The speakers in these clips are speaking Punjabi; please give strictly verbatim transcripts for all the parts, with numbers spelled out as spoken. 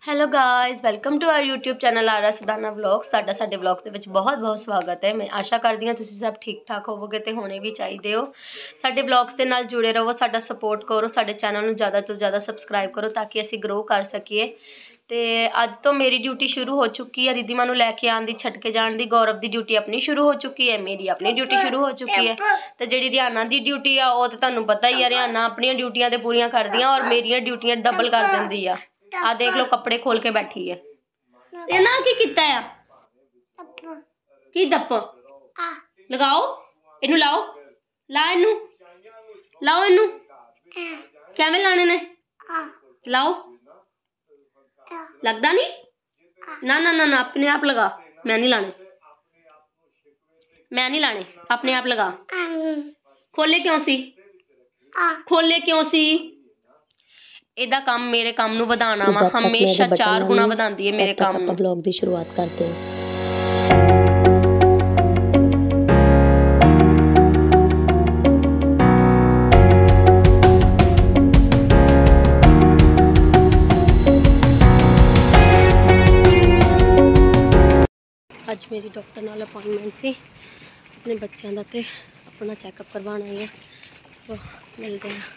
Hello guys welcome to our YouTube channel ਆਰਾ ਸੁਦਾਨਾ ਵਲੌਗਸ। ਤੁਹਾਡਾ ਸਾਡੇ ਵਲੌਗ ਦੇ ਵਿੱਚ ਬਹੁਤ ਬਹੁਤ ਸਵਾਗਤ ਹੈ। ਮੈਂ ਆਸ਼ਾ ਕਰਦੀ ਹਾਂ ਤੁਸੀਂ ਸਭ ਠੀਕ ਠਾਕ ਹੋਵੋਗੇ ਤੇ ਹੋਣੇ ਵੀ ਚਾਹੀਦੇ ਹੋ। ਸਾਡੇ ਵਲੌਗਸ ਦੇ ਨਾਲ ਜੁੜੇ ਰਹੋ, ਸਾਡਾ ਸਪੋਰਟ ਕਰੋ, ਸਾਡੇ ਚੈਨਲ ਨੂੰ ਜ਼ਿਆਦਾ ਤੋਂ ਜ਼ਿਆਦਾ ਸਬਸਕ੍ਰਾਈਬ ਕਰੋ ਤਾਂ ਕਿ ਅਸੀਂ ਗਰੋ ਕਰ ਸਕੀਏ। ਤੇ ਅੱਜ ਤੋਂ ਮੇਰੀ ਡਿਊਟੀ ਸ਼ੁਰੂ ਹੋ ਚੁੱਕੀ ਹੈ। ਰਿਧਿਮਾ ਨੂੰ ਲੈ ਕੇ ਆਉਣ ਦੀ, ਛੱਡ ਕੇ ਜਾਣ ਦੀ। ਗੌਰਵ ਦੀ ਡਿਊਟੀ ਆਪਣੀ ਸ਼ੁਰੂ ਹੋ ਚੁੱਕੀ ਹੈ, ਮੇਰੀ ਆਪਣੀ ਡਿਊਟੀ ਸ਼ੁਰੂ ਹੋ ਚੁੱਕੀ ਹੈ। ਤੇ ਜਿਹੜੀ ਰਿਆਨਾ ਦੀ ਡਿਊਟੀ ਆ ਉਹ ਤਾਂ ਤੁਹਾਨੂੰ ਪਤਾ ਹੀ ਆ, ਰਿਆਨਾ ਆਪਣੀਆਂ ਡਿਊਟੀਆਂ ਤੇ ਪੂਰੀਆਂ ਕਰਦੀਆਂ ਔਰ ਮੇਰੀਆਂ ਡਿਊਟੀਆਂ ਡਬਲ ਕਰ ਦਿੰਦੀ ਆ। ਆ ਦੇਖ ਲਓ ਕੱਪੜੇ खोल के बैठी है। ये ना की किता है की दप लगाओ इनू लाओ ला इनू लाओ इनू कैवें लाने ने लाओ लगदा नहीं ना ना ना ना अपने आप लगा। मैं नहीं लाने मैं नहीं लाने अपने आप लगा। खोले क्यों सी खोले क्यों सी ਇਹਦਾ ਕੰਮ ਮੇਰੇ ਕੰਮ ਨੂੰ ਵਧਾਉਣਾ ਵਾ, ਹਮੇਸ਼ਾ ਚਾਰ ਗੁਣਾ ਵਧਾਉਂਦੀ ਹੈ ਮੇਰੇ ਕੰਮ ਨੂੰ। ਆਪਾਂ ਵਲੌਗ ਦੀ ਸ਼ੁਰੂਆਤ ਕਰਦੇ ਹਾਂ। ਅੱਜ ਮੇਰੀ ਡਾਕਟਰ ਨਾਲ ਅਪਾਇੰਟਮੈਂਟ ਸੀ ਆਪਣੇ ਬੱਚਿਆਂ ਦਾ ਤੇ ਆਪਣਾ ਚੈੱਕਅਪ ਕਰਵਾਉਣਾ ਹੈ। ਮਿਲਦੇ ਹਾਂ।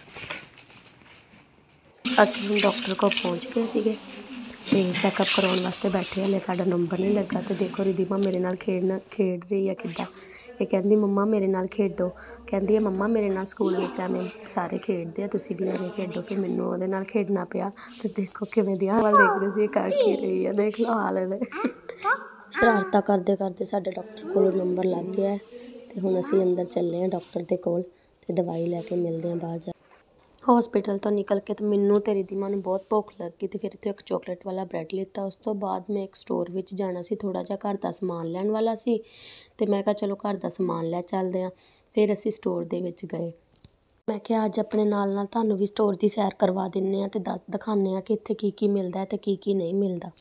ਅਸੀਂ ਹੁਣ ਡਾਕਟਰ ਕੋਲ ਪਹੁੰਚ ਗਏ ਸੀਗੇ ਤੇ ਚੈੱਕਅਪ ਕਰਵਾਉਣ ਵਾਸਤੇ ਬੈਠੇ। ਹਲੇ ਸਾਡਾ ਨੰਬਰ ਨਹੀਂ ਲੱਗਾ ਤੇ ਦੇਖੋ ਰਿਧਿਮਾ ਮੇਰੇ ਨਾਲ ਖੇਡਣਾ ਖੇਡ ਰਹੀ ਹੈ ਕਿੱਦਾਂ। ਇਹ ਕਹਿੰਦੀ ਮੰਮਾ ਮੇਰੇ ਨਾਲ ਖੇਡੋ, ਕਹਿੰਦੀ ਹੈ ਮੰਮਾ ਮੇਰੇ ਨਾਲ ਸਕੂਲ ਵਿੱਚ ਐਵੇਂ ਸਾਰੇ ਖੇਡਦੇ ਆ, ਤੁਸੀਂ ਵੀ ਐਵੇਂ ਖੇਡੋ। ਫਿਰ ਮੈਨੂੰ ਉਹਦੇ ਨਾਲ ਖੇਡਣਾ ਪਿਆ ਤੇ ਦੇਖੋ ਕਿਵੇਂ ਦੀ ਹਾਲ ਦੇਖ ਰਹੇ ਸੀ, ਕਰ ਕੀ ਰਹੀ ਹੈ, ਦੇਖ ਲਓ ਹਾਲ ਇਹਦੇ। ਸ਼ਰਾਰਤਾਂ ਕਰਦੇ ਕਰਦੇ ਸਾਡੇ ਡਾਕਟਰ ਕੋਲੋਂ ਨੰਬਰ ਲੱਗ ਗਿਆ ਤੇ ਹੁਣ ਅਸੀਂ ਅੰਦਰ ਚੱਲੇ ਹਾਂ ਡਾਕਟਰ ਦੇ ਕੋਲ ਤੇ ਦਵਾਈ ਲੈ ਕੇ ਮਿਲਦੇ ਹਾਂ ਬਾਹਰ ਜਾ। ਹੌਸਪੀਟਲ ਤੋਂ ਨਿਕਲ ਕੇ ਤੇ ਮੈਨੂੰ ਤੇ ਰਿਧਿਮਾ ਨੂੰ ਬਹੁਤ ਭੁੱਖ ਲੱਗ ਗਈ ਤੇ ਫਿਰ ਇੱਥੇ ਇੱਕ ਚੋਕਲੇਟ ਵਾਲਾ ਬ੍ਰੈਡ ਲਿੱਤਾ। ਉਸ ਤੋਂ ਬਾਅਦ ਮੈਂ ਇੱਕ ਸਟੋਰ ਵਿੱਚ ਜਾਣਾ ਸੀ, ਥੋੜ੍ਹਾ ਜਿਹਾ ਘਰ ਦਾ ਸਮਾਨ ਲੈਣ ਵਾਲਾ ਸੀ ਤੇ ਮੈਂ ਕਿਹਾ ਚਲੋ ਘਰ ਦਾ ਸਮਾਨ ਲੈ ਚੱਲਦੇ ਹਾਂ। ਫਿਰ ਅਸੀਂ ਸਟੋਰ ਦੇ ਵਿੱਚ ਗਏ। ਮੈਂ ਕਿਹਾ ਅੱਜ ਆਪਣੇ ਨਾਲ ਨਾਲ ਤੁਹਾਨੂੰ ਵੀ ਸਟੋਰ ਦੀ ਸੈਰ ਕਰਵਾ ਦਿੰਦੇ ਹਾਂ ਤੇ ਦੱਸ ਦਿਖਾਉਂਦੇ ਹਾਂ ਕਿ ਇੱਥੇ ਕੀ ਕੀ ਮਿਲਦਾ ਤੇ ਕੀ ਕੀ ਨਹੀਂ ਮਿਲਦਾ।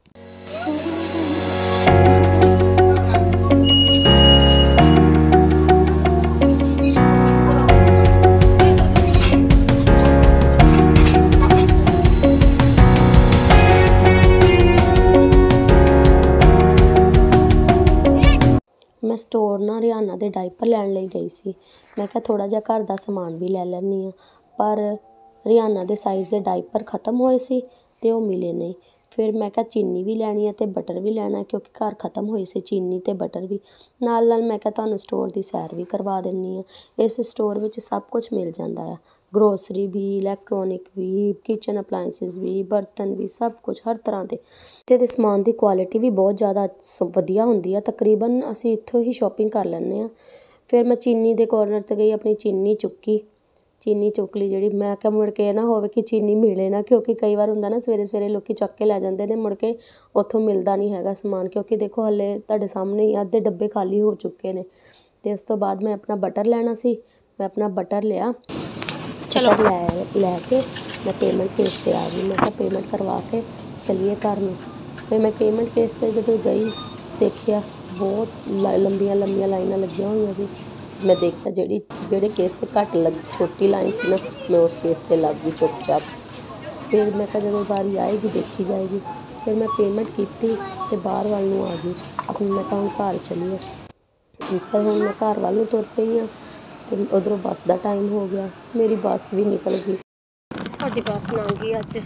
ਮੈਂ ਸਟੋਰ ਨਾ ਰਿਆਨਾ ਦੇ ਡਾਈਪਰ ਲੈਣ ਲਈ ਗਈ ਸੀ। ਮੈਂ ਕਿਹਾ ਥੋੜ੍ਹਾ ਜਿਹਾ ਘਰ ਦਾ ਸਮਾਨ ਵੀ ਲੈ ਲੈਂਦੀ ਹਾਂ, ਪਰ ਰਿਆਨਾ ਦੇ ਸਾਈਜ਼ ਦੇ ਡਾਈਪਰ ਖ਼ਤਮ ਹੋਏ ਸੀ ਅਤੇ ਉਹ ਮਿਲੇ ਨਹੀਂ। ਫਿਰ ਮੈਂ ਕਿਹਾ ਚੀਨੀ ਵੀ ਲੈਣੀ ਹੈ ਅਤੇ ਬਟਰ ਵੀ ਲੈਣਾ ਕਿਉਂਕਿ ਘਰ ਖ਼ਤਮ ਹੋਏ ਸੀ ਚੀਨੀ ਅਤੇ ਬਟਰ ਵੀ। ਨਾਲ ਨਾਲ ਮੈਂ ਕਿਹਾ ਤੁਹਾਨੂੰ ਸਟੋਰ ਦੀ ਸੈਰ ਵੀ ਕਰਵਾ ਦਿੰਦੀ ਹਾਂ। ਇਸ ਸਟੋਰ ਵਿੱਚ ਸਭ ਕੁਛ ਮਿਲ ਜਾਂਦਾ ਆ, ਗਰੋਸਰੀ ਵੀ, ਇਲੈਕਟ੍ਰੋਨਿਕ ਵੀ, ਕਿਚਨ ਅਪਲਾਇੰਸਿਸ ਵੀ, ਬਰਤਨ ਵੀ, ਸਭ ਕੁਛ ਹਰ ਤਰ੍ਹਾਂ ਦੇ। ਅਤੇ ਇਹਦੇ ਸਮਾਨ ਦੀ ਕੁਆਲਿਟੀ ਵੀ ਬਹੁਤ ਜ਼ਿਆਦਾ ਵਧੀਆ ਹੁੰਦੀ ਆ। ਤਕਰੀਬਨ ਅਸੀਂ ਇੱਥੋਂ ਹੀ ਸ਼ੋਪਿੰਗ ਕਰ ਲੈਂਦੇ ਹਾਂ। ਫਿਰ ਮੈਂ ਚੀਨੀ ਦੇ ਕੋਰਨਰ 'ਤੇ ਗਈ, ਆਪਣੀ ਚੀਨੀ ਚੁੱਕੀ, ਚੀਨੀ ਚੁੱਕ ਲਈ ਜਿਹੜੀ। ਮੈਂ ਕਿਹਾ ਮੁੜ ਕੇ ਇਹ ਨਾ ਹੋਵੇ ਕਿ ਚੀਨੀ ਮਿਲੇ ਨਾ, ਕਿਉਂਕਿ ਕਈ ਵਾਰ ਹੁੰਦਾ ਨਾ ਸਵੇਰੇ ਸਵੇਰੇ ਲੋਕ ਚੱਕ ਕੇ ਲੈ ਜਾਂਦੇ ਨੇ, ਮੁੜ ਕੇ ਉੱਥੋਂ ਮਿਲਦਾ ਨਹੀਂ ਹੈਗਾ ਸਮਾਨ। ਕਿਉਂਕਿ ਦੇਖੋ ਹਾਲੇ ਤੁਹਾਡੇ ਸਾਹਮਣੇ ਹੀ ਅੱਧੇ ਡੱਬੇ ਖਾਲੀ ਹੋ ਚੁੱਕੇ ਨੇ। ਅਤੇ ਉਸ ਤੋਂ ਬਾਅਦ ਮੈਂ ਆਪਣਾ ਬਟਰ ਲੈਣਾ ਸੀ, ਮੈਂ ਆਪਣਾ ਬਟਰ ਲਿਆ। ਚਲੋ ਲੈ ਲੈ ਕੇ ਮੈਂ ਪੇਮੈਂਟ ਕੇਸ 'ਤੇ ਆ ਗਈ। ਮੈਂ ਕਿਹਾ ਪੇਮੈਂਟ ਕਰਵਾ ਕੇ ਚੱਲੀਏ ਘਰ ਨੂੰ। ਫਿਰ ਮੈਂ ਪੇਮੈਂਟ ਕੇਸ 'ਤੇ ਜਦੋਂ ਗਈ ਦੇਖਿਆ ਬਹੁਤ ਲ ਲੰਬੀਆਂ ਲੰਬੀਆਂ ਲਾਈਨਾਂ ਲੱਗੀਆਂ ਹੋਈਆਂ ਸੀ। ਮੈਂ ਦੇਖਿਆ ਜਿਹੜੀ ਜਿਹੜੇ ਕੇਸ 'ਤੇ ਘੱਟ ਲੱਗ ਛੋਟੀ ਲਾਈਨ ਸੀ ਨਾ, ਮੈਂ ਉਸ ਕੇਸ 'ਤੇ ਲੱਗ ਗਈ ਚੁੱਪ ਚਾਪ। ਫਿਰ ਮੈਂ ਕਿਹਾ ਜਦੋਂ ਵਾਰੀ ਆਏਗੀ ਦੇਖੀ ਜਾਏਗੀ। ਫਿਰ ਮੈਂ ਪੇਮੈਂਟ ਕੀਤੀ ਅਤੇ ਬਾਹਰ ਵੱਲ ਨੂੰ ਆ ਗਈ ਆਪਣੀ। ਮੈਂ ਕਿਹਾ ਹੁਣ ਘਰ ਚੱਲੀਏ। ਫਿਰ ਹੁਣ ਮੈਂ ਘਰ ਵੱਲ ਨੂੰ ਤੁਰ ਪਈ ਹਾਂ ਅਤੇ ਉੱਧਰੋਂ ਬੱਸ ਦਾ ਟਾਈਮ ਹੋ ਗਿਆ, ਮੇਰੀ ਬੱਸ ਵੀ ਨਿਕਲ ਗਈ। ਸਾਡੀ ਬੱਸ ਲੰਘ ਗਈ ਅੱਜ,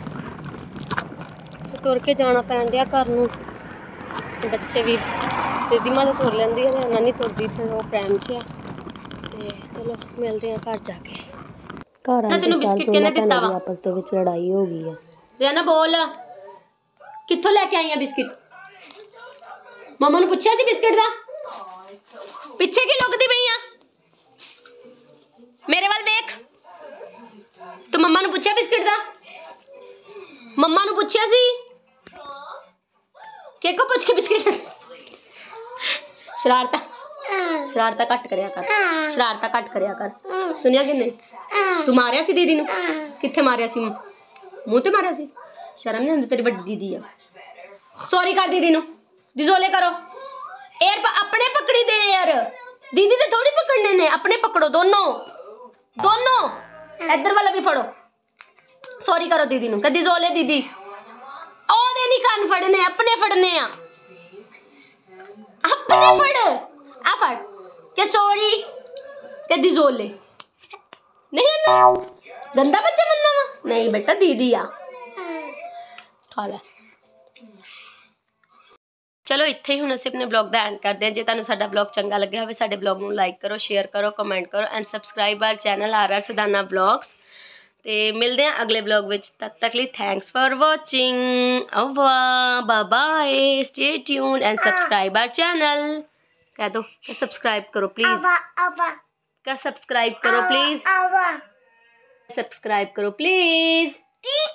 ਤੁਰ ਕੇ ਜਾਣਾ ਪੈਣ ਡਿਆ ਘਰ ਨੂੰ। ਬੱਚੇ ਵੀ ਰਿਧਿਮਾ ਤਾਂ ਤੁਰ ਲੈਂਦੀ ਹੈ, ਰਿਆਨਾ ਨਹੀਂ ਤੁਰਦੀ, ਫਿਰ ਉਹ ਪ੍ਰੈਮ 'ਚ ਆ। ਅਤੇ ਚਲੋ ਮਿਲਦੇ ਹਾਂ ਘਰ ਜਾ ਕੇ। ਘਰ ਆਉਣ ਦੇ ਸਾਲ ਦੋਨਾਂ ਭੈਣਾਂ ਦੀ ਆਪਸ ਦੇ ਵਿੱਚ ਲੜਾਈ ਹੋ ਗਈ ਆ। ਰਿਆਨਾ ਬੋਲ, ਕਿੱਥੋਂ ਲੈ ਕੇ ਆਈ ਆ ਬਿਸਕਿਟ? ਮੰਮਾ ਨੂੰ ਪੁੱਛਿਆ ਸੀ ਬਿਸਕਿਟ ਦਾ? ਪਿੱਛੇ ਕੀ ਲੁਕਦੀ ਪਈ ਆ? ਮੇਰੇ ਵੱਲ ਵੇਖ। ਤੂੰ ਮੰਮਾ ਨੂੰ ਪੁੱਛਿਆ ਬਿਸਕਿਟ ਦਾ? ਮੰਮਾ ਨੂੰ ਪੁੱਛਿਆ ਸੀ ਕਿ ਕੋ ਪੁੱਛ ਕੇ ਬਿਸਕਿਟ? ਸ਼ਰਾਰਤਾਂ ਸ਼ਰਾਰਤਾਂ ਘੱਟ ਕਰਿਆ ਕਰ, ਸ਼ਰਾਰਤਾਂ ਘੱਟ ਕਰਿਆ ਕਰ। ਸੁਣਿਆ ਕਿ ਨਹੀਂ? ਤੂੰ ਮਾਰਿਆ ਸੀ ਦੀਦੀ ਨੂੰ? ਕਿੱਥੇ ਮਾਰਿਆ ਸੀ? ਮੂੰਹ ਤੇ ਮਾਰਿਆ ਸੀ? ਸ਼ਰਮ ਨਹੀਂ ਆਉਂਦੀ? ਤੇਰੀ ਵੱਡੀ ਦੀਦੀ ਆ। ਸੌਰੀ ਕਰ ਦੀਦੀ ਨੂੰ, ਦਿਜ਼ੋਲੇ ਕਰੋ। ਏਰ ਆਪਣੇ ਪਕੜੀ ਦੇ ਯਾਰ, दीदी तो थोड़ी पकड़ने ने, अपने पकड़ो दोनों दोनों। इधर वाला भी फड़ो। सॉरी करो दीदी नु, कदी जोले दीदी ओ नहीं कान फड़ने, अपने फड़ने आ, अपने फड़, आ फड़ के सॉरी के दिजोले नहीं ना गंदा बच्चा बनना वा नहीं बेटा दीदी आ खा ਲੈ। चलो इत्थे ही हुण असीं अपने ब्लॉग दा एंड करदे हां। जे तुहानूं साडा ब्लॉग चंगा लग्गिया होवे साडे ब्लॉग नूं लाइक करो, शेयर करो, कमेंट करो and subscribe our channel R R Sadana vlogs. ते मिलदे हैं अगले ब्लॉग विच, तद तक लई थैंक्स फॉर वॉचिंग। ओवा bye bye, stay tune and subscribe our channel. कह दो सब्सक्राइब करो प्लीज, क्या सब्सक्राइब करो प्लीज, सब्सक्राइब करो प्लीज।